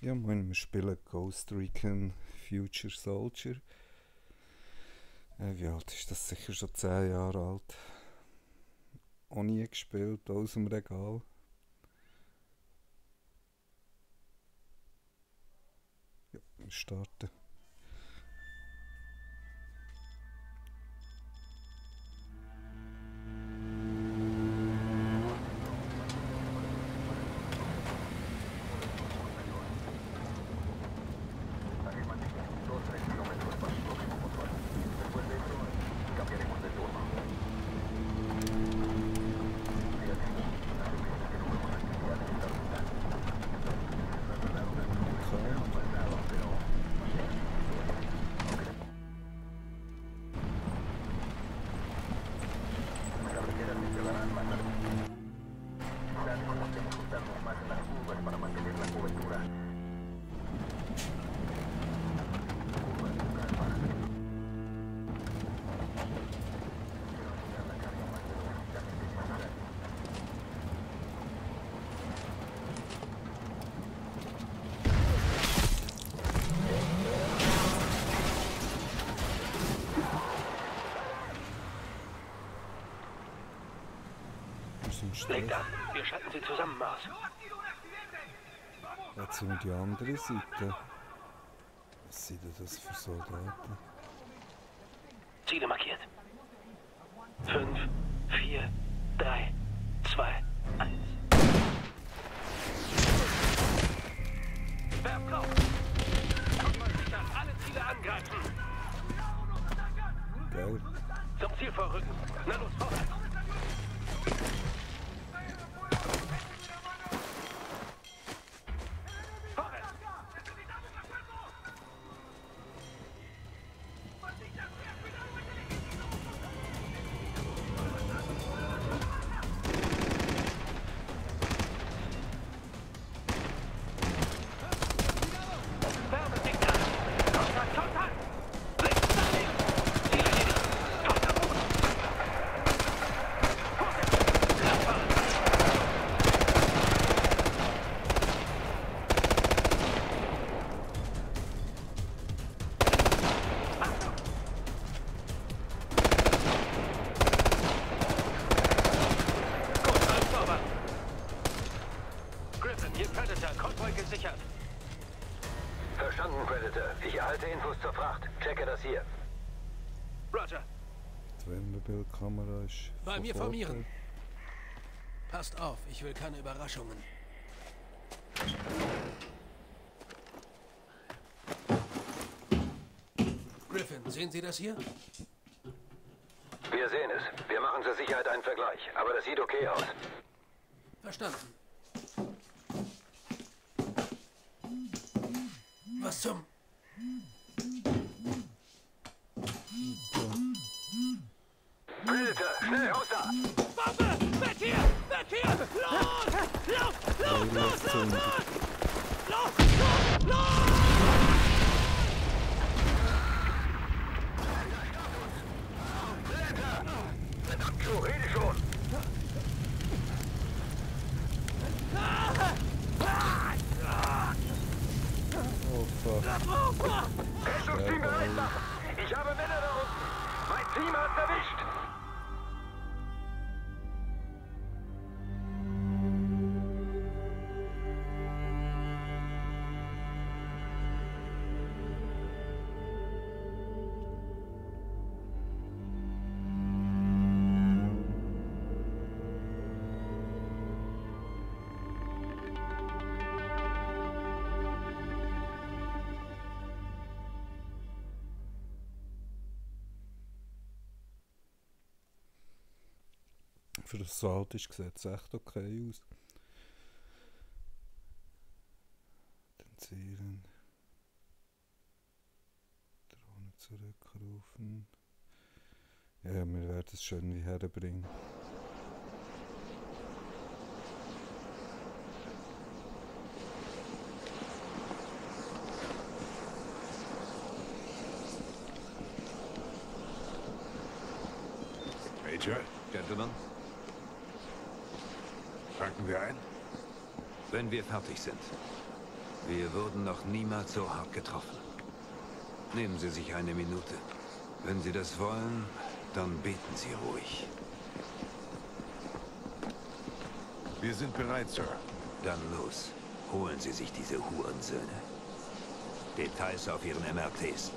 Ja, wir spielen Ghost Recon Future Soldier. Wie alt ist das? Sicher schon 10 Jahre alt. Auch nie gespielt, aus dem Regal. Ja, wir starten. Lenkt an, wir schalten sie zusammen aus. Jetzt sind wir die andere Seite. Was sind denn das für Soldaten? Ziele markiert. 5, 4, 3, 2, 1. Werft drauf! Alle Ziele angreifen! Geil. Zum Ziel vorrücken! Na los, vorwärts! Verstanden, Predator. Ich erhalte Infos zur Fracht. Checke das hier. Roger. Die Wärmebildkamera ist Bei mir Vorteil. formieren. Passt auf, ich will keine Überraschungen. Griffin, sehen Sie das hier? Wir sehen es. Wir machen zur Sicherheit einen Vergleich. Aber das sieht okay aus. Verstanden. Was zum... Predator, schnell raus da! Waffe! Weg hier! Weg hier! Los! Los! Los! Los! Los! Los! Los! Los! So, rede schon! Oh fuck. Rettungsteam bereit machen! Ich habe Männer da unten! Mein Team hat's erwischt! Für das so alt ist, sieht es echt okay aus. Dann zielen. Drohne zurückrufen. Ja, wir werden es schon wie herbringen. Major, Gentlemen, packen wir ein? wenn wir fertig sind. Wir wurden noch niemals so hart getroffen. Nehmen Sie sich eine Minute. Wenn Sie das wollen, dann beten Sie ruhig. Wir sind bereit, Sir. Dann los. Holen Sie sich diese Hurensöhne. Details auf Ihren MRTs.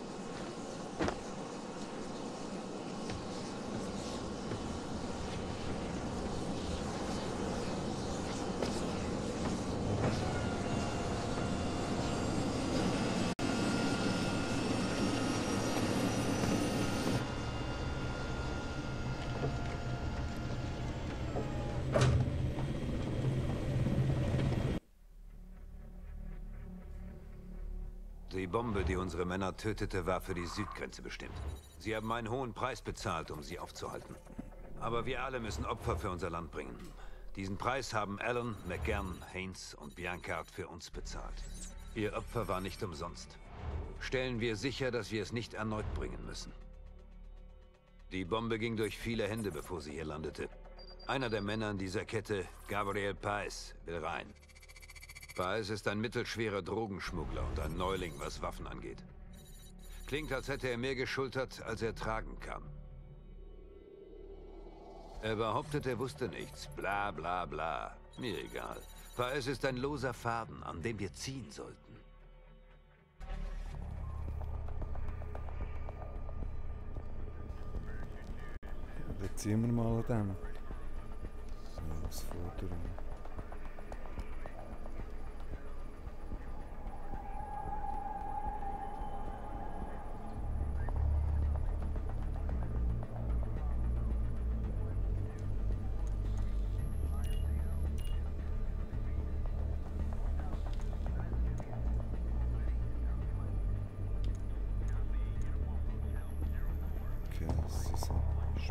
Die Bombe, die unsere Männer tötete, war für die Südgrenze bestimmt. Sie haben einen hohen Preis bezahlt, um sie aufzuhalten. Aber wir alle müssen Opfer für unser Land bringen. Diesen Preis haben Allen, McGann, Haynes und Biancard für uns bezahlt. Ihr Opfer war nicht umsonst. Stellen wir sicher, dass wir es nicht erneut bringen müssen. Die Bombe ging durch viele Hände, bevor sie hier landete. Einer der Männer in dieser Kette, Gabriel Paez, will rein. Paez ist ein mittelschwerer Drogenschmuggler und ein Neuling, was Waffen angeht. Klingt, als hätte er mehr geschultert, als er tragen kann. Er behauptet, er wusste nichts. Bla bla bla. Mir egal. Paez ist ein loser Faden, an dem wir ziehen sollten. Dann ziehen wir mal an dem. Herausforderung. Okay, das ist so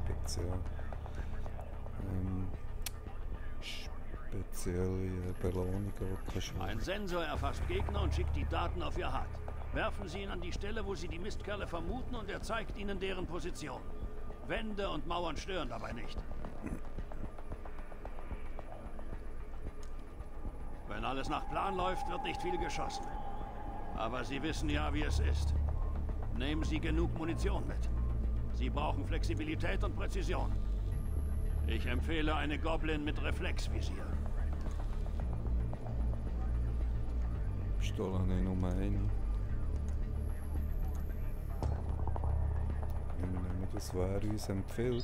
spezielle Belohnungen, die kannst du Ein Sensor erfasst Gegner und schickt die Daten auf ihr HUD. Werfen Sie ihn an die Stelle, wo Sie die Mistkerle vermuten, und er zeigt Ihnen deren Position. Wände und Mauern stören dabei nicht. Wenn alles nach Plan läuft, wird nicht viel geschossen. Aber Sie wissen ja, wie es ist. Nehmen Sie genug Munition mit. Sie brauchen Flexibilität und Präzision. Ich empfehle eine Goblin mit Reflexvisier. Pistole nicht nur eine. Wenn das wer uns empfiehlt.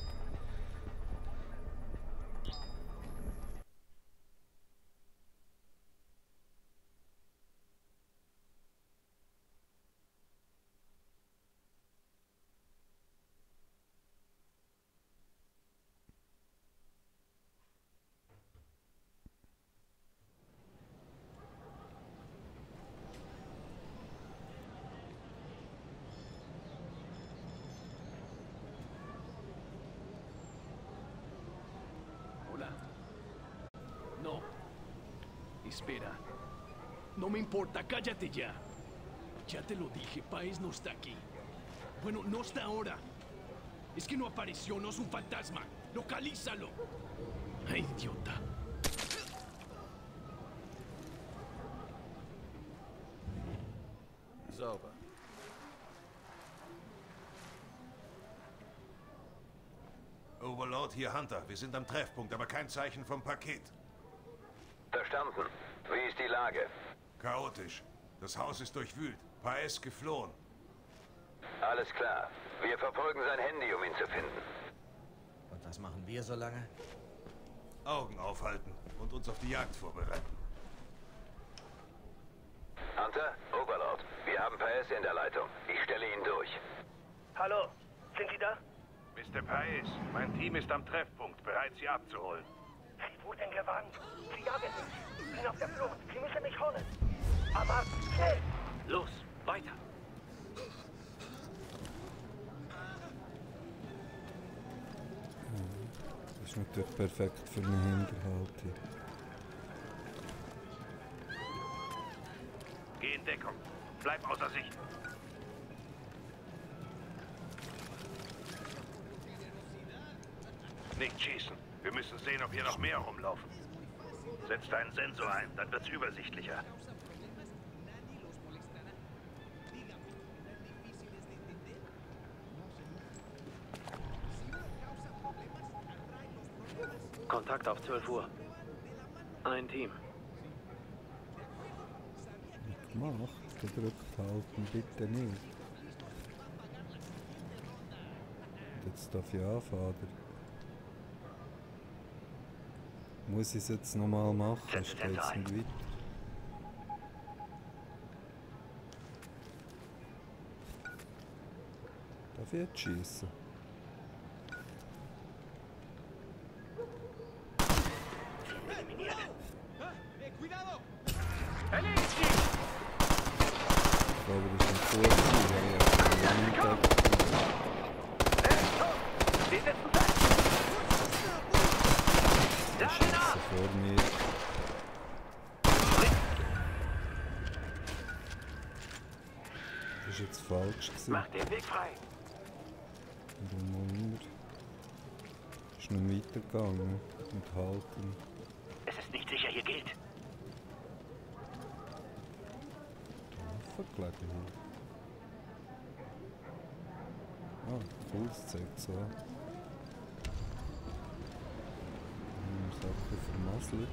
Hola. No. Espera. No me importa, cállate ya. Ya te lo dije, Paez no está aquí. Bueno, no está ahora. Es que no apareció, no es un fantasma. ¡Localízalo! ¡Ay, idiota! Sauber. Overlord, hier Hunter. Wir sind am Treffpunkt, aber kein Zeichen vom Paket. Verstanden. Wie ist die Lage? Chaotisch. Das Haus ist durchwühlt. Paez geflohen. Alles klar. Wir verfolgen sein Handy, um ihn zu finden. Und was machen wir so lange? Augen aufhalten und uns auf die Jagd vorbereiten. Hunter, Overlord, wir haben Paez in der Leitung. Ich stelle ihn durch. Hallo, sind Sie da? Mr. Paez, mein Team ist am Treffpunkt, bereit, Sie abzuholen. Sie wurden gewarnt. Sie jagen mich. Ich bin auf der Flucht. Sie müssen mich holen. Aber schnell! Los, weiter! Das ist natürlich perfekt für eine Hinterhaltung. Geh in Deckung. Bleib außer Sicht. Nicht schießen. Wir müssen sehen, ob hier noch mehr rumlaufen. Setz deinen Sensor ein, dann wird's übersichtlicher. Kontakt auf 12 Uhr. Ein Team. Gemacht, gedrückt halten, bitte nicht. Und jetzt darf ich anfahren. Muss ich es jetzt nochmal machen, sonst geht es nicht weiter. Darf ich jetzt schiessen? Ich glaube, das ist ein Vorziel. Der schießt vor mir. Das ist jetzt falsch gewesen. Mach den Weg frei. Ist noch weitergegangen mit Halten. Es ist nicht sicher, hier gilt. Waffengelegenheit. Ah, cool, das zeigt so an. Sachen vermasselt.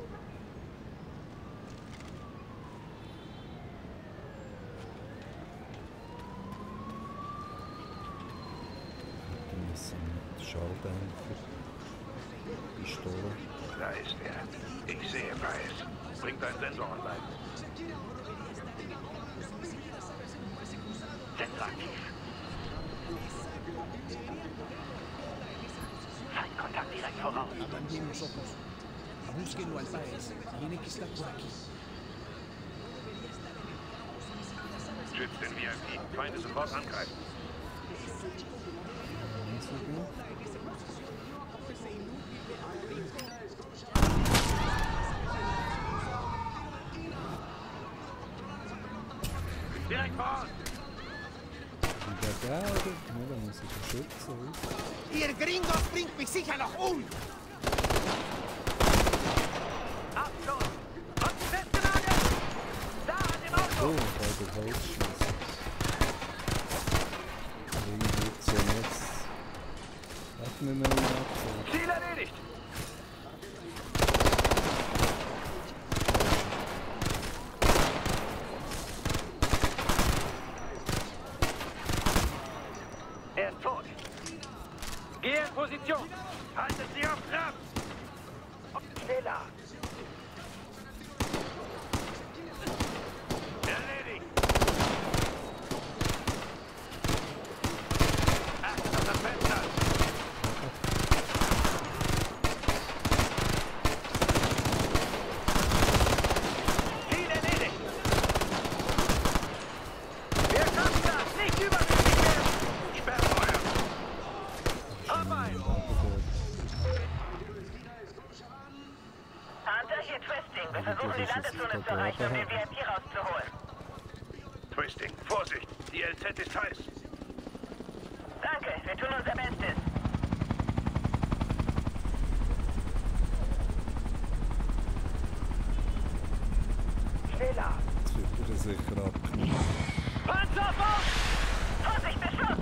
Dann ist ein Schalldämpfer. Pistole. Da ist er. Ich sehe Price. Bring deinen Sensor online. Sensor aktiv. Feindkontakt direkt voraus. Abandonen nosotros. Búsquenlo al Páez. Tiene que estar por aquí. Schützt den VIP. Feinde sofort angreifen. Direkt voran! Wieder da, oder? Ja, da muss ich den schützen. Ihr Gringos bringt mich sicher noch um! Achtung! Und festgenagelt! Da an dem Auto! Oh, bei der Holzschieße. Irgendwie so jetzt. Hat mir noch nicht abgezogen. Ziel erledigt! Er ist tot. Geh in Position. Haltet sie auf Trab. Schneller. Erledigt. Achtet auf das Fenster. Ziel erledigt. Wir schaffen das. Nicht übermäßig werden. Sperrfeuer. Arbeit. Hunter, hier Twisting. Wir versuchen die Landezone zu erreichen, um den VIP rauszuholen. Twisting. Vorsicht. Die LZ ist heiß. Danke, wir tun unser Bestes. Schneller. Jetzt wird er sicher abknallen. Panzer auf! Vorsicht, Beschuss!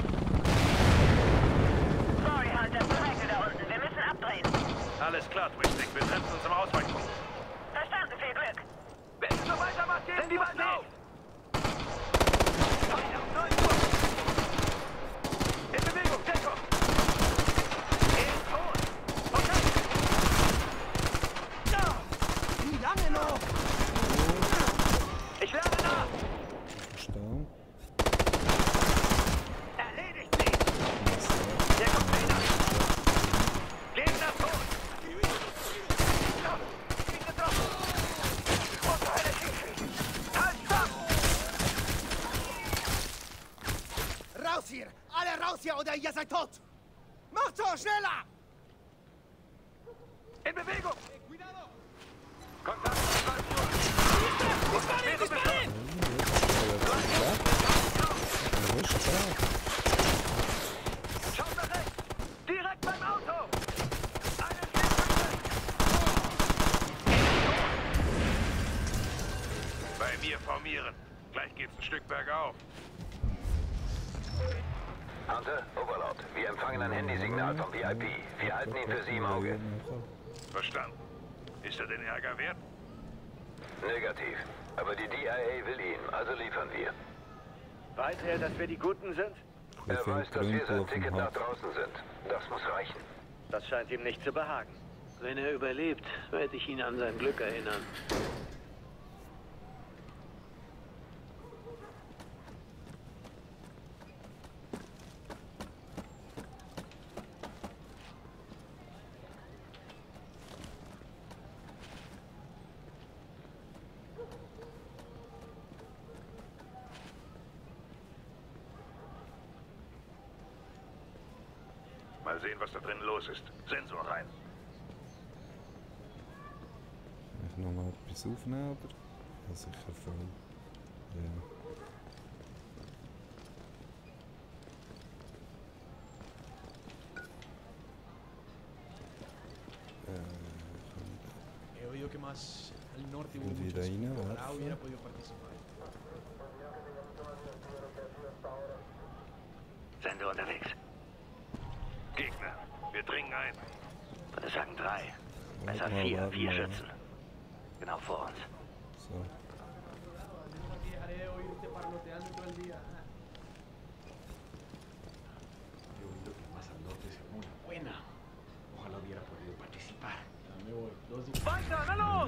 Sorry, Hunter, Verrecke da unten. Wir müssen abdrehen. Alles klar, Twisting. Wir treffen uns im Ausweichpunkt. Verstanden, viel Glück. Wenn du so weitermachst, geben die Mann auf! Feind auf 9 Uhr! In Bewegung, Deckung! Er ist tot! Okay! Ja! Wie lange noch? Ich lade nach! Verstanden? Erledigt sie! Der Container! Gegner tot! Ja! Ihn getroffen! Unter eine Schiefe! Halt, stopp! Raus hier! Alle raus hier oder ihr seid tot! Macht so, schneller! In Bewegung! Kontakt! Schaut nach rechts! Direkt beim Auto! Eine Schildkröte! Bei mir formieren. Gleich geht's ein Stück bergauf. Hunter, Overlord, wir empfangen ein Handysignal vom VIP. Wir halten ihn für Sie im Auge. Verstanden. Ist er den Ärger wert? Negativ. Aber die DIA will ihn, also liefern wir. Weiß er, dass wir die Guten sind? Er weiß, dass wir sein Ticket nach draußen sind. Das muss reichen. Das scheint ihm nicht zu behagen. Wenn er überlebt, werde ich ihn an sein Glück erinnern. Mal sehen, was da drin los ist. Sensor rein. Ich nochmal etwas aufnehmen, oder? Ja, sicher voll. Ja. He oído que más al norte hubo Irgendwie da muchos. rein, Ojalá werfen. hubiera podido participar. Sender unterwegs. Gegner, wir dringen ein. Wir sagen 3. Besser Warte mal, 4. warte 4 mal. Schützen. Genau vor uns. So. Dejaré de oírte parloteando todo el día. He oído que más al norte se armó una buena. Ojalá hubiera podido participar. Ya me voy. Weiter, na los!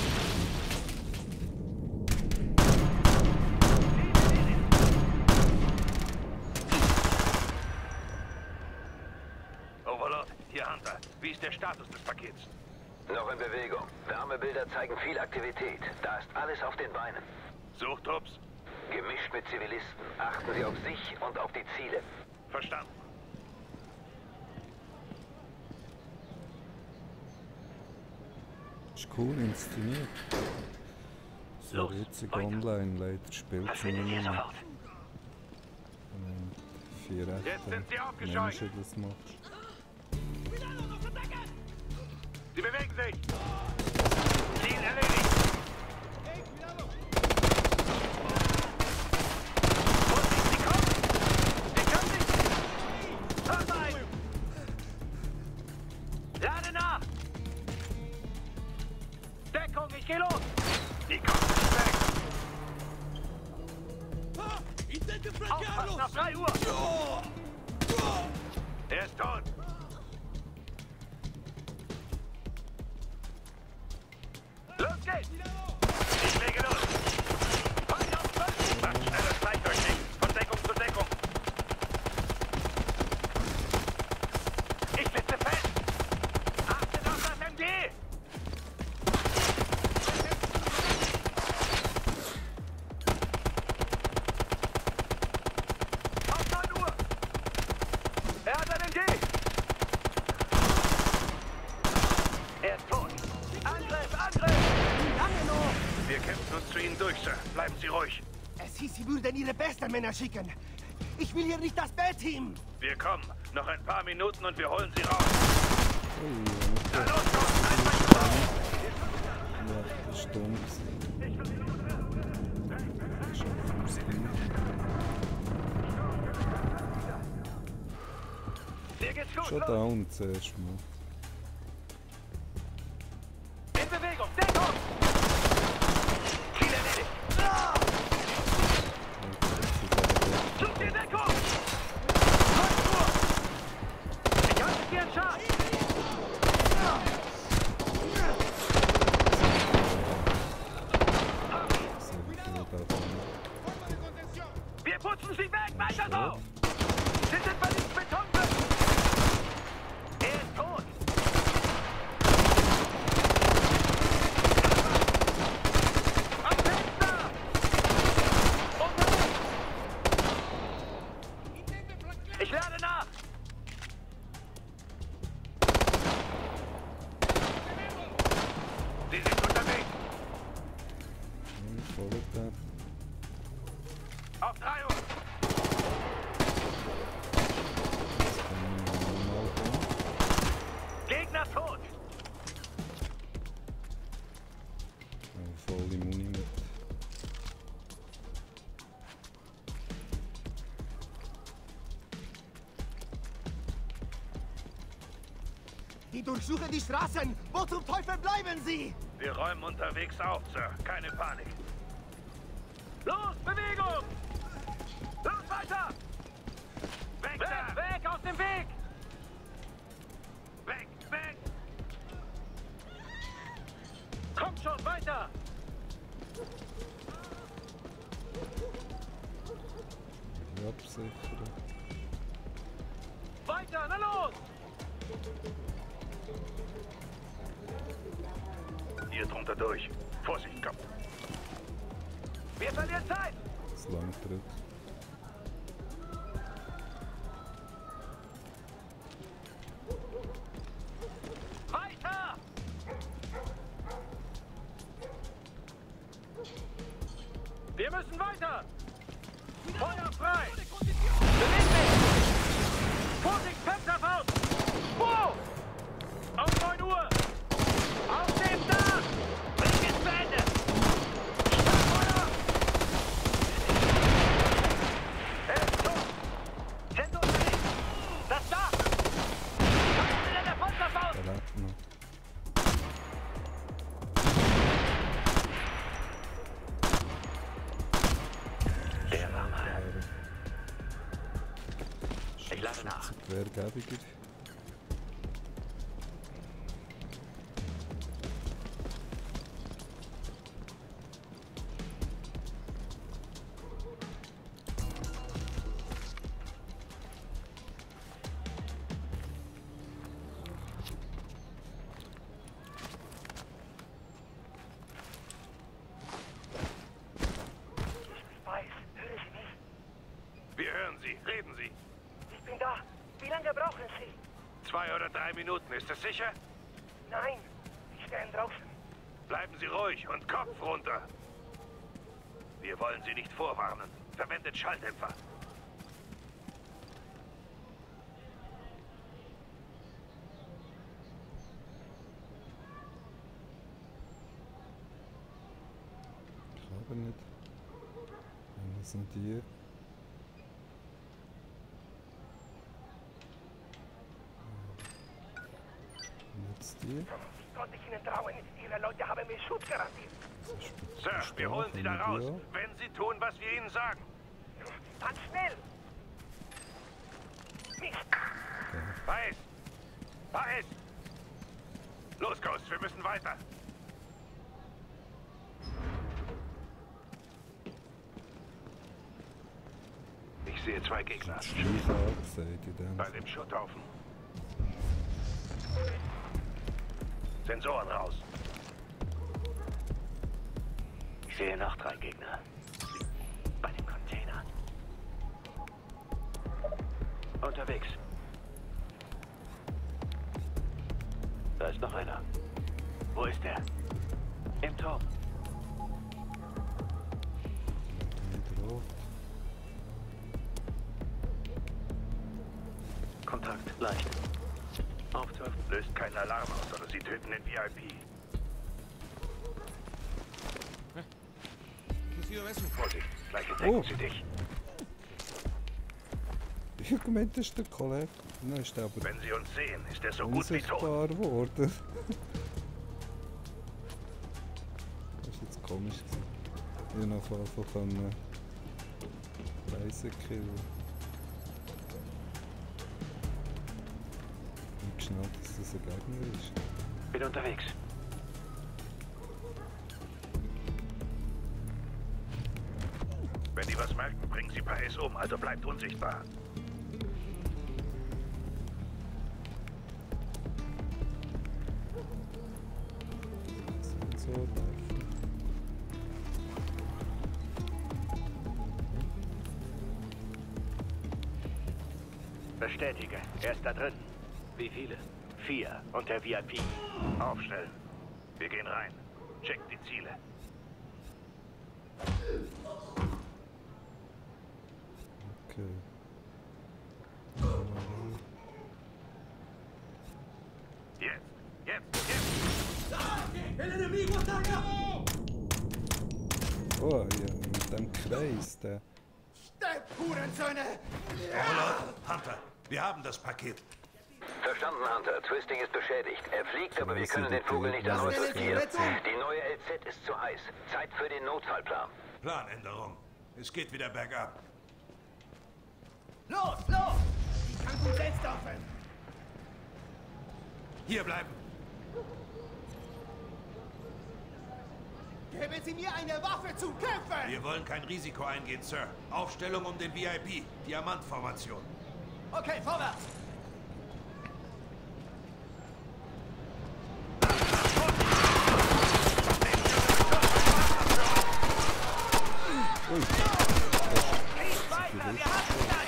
Overlord, hier Hunter. Wie ist der Status des Pakets? Noch in Bewegung. Wärmebilder zeigen viel Aktivität. Da ist alles auf den Beinen. Suchtrupps? Gemischt mit Zivilisten. Achten Sie auf sich und auf die Ziele. Verstanden. Ist cool inszeniert. So witzig online, leider spielt es nicht mehr. Wenn vier Jetzt sind sie echte aufgescheucht. Menschen das machst. Sie bewegen sich. Ziel erledigt. Vorsicht, sie kommen. Sie können sich. Hört ein. Lade nach. Deckung, ich geh los. Die kommen nicht weg. Aufpassen auf 3 Uhr. Er ist tot. Los geht's! Ich lege los! Feuer auf 12! Macht schnelles Zeitdurchsicht! Von Deckung zu Deckung! Ich sitze fest! Achtet auf das MG! Auf 9 Uhr! Er hat ein MG! Er ist tot! Angriff! Angriff! Lange noch! Wir kämpfen uns zu Ihnen durch, Sir. Bleiben Sie ruhig. Es hieß, Sie würden Ihre besten Männer schicken. Ich will hier nicht das B-Team. Wir kommen. Noch ein paar Minuten und wir holen Sie raus. Ui, Na los, Jungs! Einfach raus! ja, das ist dumm gewesen. Schaffen wir es nicht. Dir geht's gut! Schon Los. down zuerst mal. In Bewegung! Deckung! Ziel erledigt! Such die Deckung! 9 Uhr! Ich halte dir einen Schaf! Wir putzen sie weg! Weiter so! Sie sind bei den Betonblöcken! Er ist tot! Am Fenster! Unterwegs! Ich lade nach! Sie sind unterwegs. Folgt da. Auf 3 Uhr. Das kann ich nochmal tun. Gegner tot! Volle Muni mit. Die durchsuchen die Straßen! Wo zum Teufel bleiben sie? Wir räumen unterwegs auf, Sir. Keine Panik. Los, Bewegung! Los, weiter! Weg, Weg, da! weg, aus dem Weg! Weg, weg! Kommt schon, weiter! Die absichern. Weiter, na los! Hier drunter durch. Vorsicht, komm. Wir verlieren Zeit! Das Langtritt. Weiter! Wir müssen weiter! Feuer frei! Bewegt dich! Vorsicht, Panzerfaust! Wo? Auf 9 Uhr! Auf dem Dach! Bring es zu Ende! Feuer! Er ist tot! Sind unterwegs! Das Dach! Was will denn der Panzerfaust? Der lebt noch. Der war mal. Ich lade nach. Quergebiger. Weiß, hören Sie mich? Wir hören Sie. Reden Sie. Ich bin da. Wie lange brauchen Sie? 2 oder 3 Minuten. Ist das sicher? Nein, ich stehe draußen. Bleiben Sie ruhig und Kopf runter. Wir wollen Sie nicht vorwarnen. Verwendet Schalldämpfer. Ich glaube nicht. Was sind die? Und jetzt die? Wie konnte ich Ihnen trauen? Ihre Leute haben mir Schutz garantiert. Sir, wir holen Sie da raus, wenn Sie tun, was wir Ihnen sagen. Dann schnell! Mist! Weiß! Weiß! Los, Ghost, wir müssen weiter. Ich sehe 2 Gegner. Schleicher angesagt in dem. Bei dem Schutthaufen. Sensoren raus. Ich sehe noch 3 Gegner. Bei dem Container. Unterwegs. Da ist noch einer. Wo ist der? Im Turm. Wieder rot. Kontakt, leicht. Auf 12. Löst keinen Alarm aus, oder Sie töten den VIP. Vorsicht, gleich entdecken Sie dich. Ich habe gemeint, das ist der Kollege. Dann ist der aber Wenn Sie uns sehen, ist er so gut wie tot. unsichtbar geworden. Das ist jetzt komisch gewesen. Ich habe auf jeden Fall können Reisen killen. Und schnell, dass das ein Gegner ist. Bin unterwegs. Wenn die was merken, bringen Sie Paes um, also bleibt unsichtbar. So werfen. Bestätige. Er ist da drin. Wie viele? 4. Und der VIP. Aufstellen. Wir gehen rein. Checkt die Ziele. Okay. Jetzt! Oh ja, mit dem Kreis, der. Sterbt, Hurensöhne! Overlord, Hunter, wir haben das Paket. Verstanden, Hunter. Twisting ist beschädigt. Er fliegt, aber wir können den Vogel nicht erneut sortieren. Die neue LZ ist zu heiß. Zeit für den Notfallplan. Planänderung. Es geht wieder bergab. Los, los! Ich kann gut selbst laufen. Hier bleiben. Geben Sie mir eine Waffe zum Kämpfen! Wir wollen kein Risiko eingehen, Sir. Aufstellung um den VIP. Diamantformation. Okay, vorwärts! Weiter, wir haben Zeit!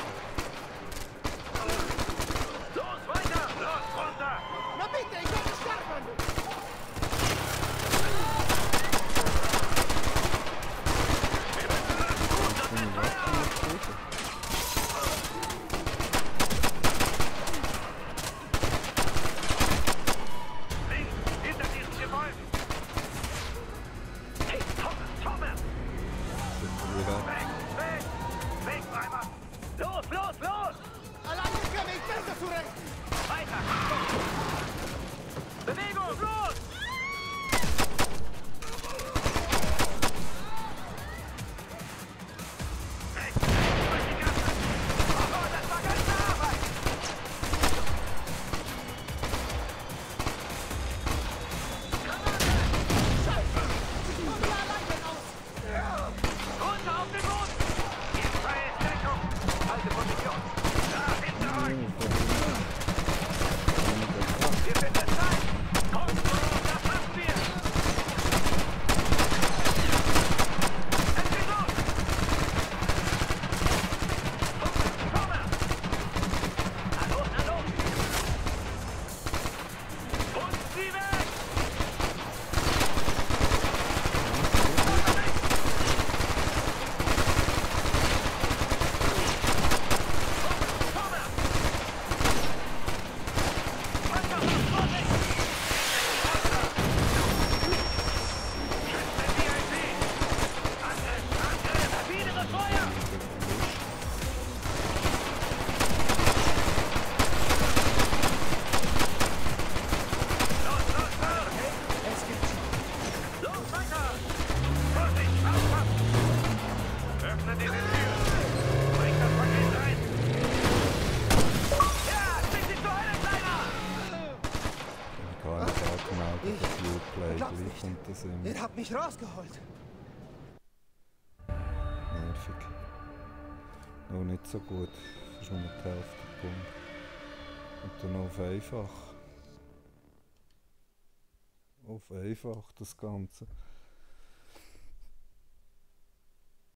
Los, weiter! Los, runter! Na bitte, ich werde sterben! Links, hinter diesen Gebäuden! Hey, Thomas! Weg, weg! Wegtreiber! Los, los, los! Alleine komme ich besser zurecht! Weiter! Bewegung, los! Rechts, durch die Gasse! Oh, das war ganze Arbeit! Scheiße! Ich komme hier alleine raus! Runter auf den Boden! Ihr freie Deckung! Halte Position! Da, hinter euch! Wir finden es rein! Kommt, das schaffen wir! Es geht los! Komme! Na los, na los! Und sie weg! Ihr habt mich rausgeholt. Nervig. Noch nicht so gut. Ist nur die Hälfte Punkt. Und dann noch auf einfach. Auf einfach das Ganze.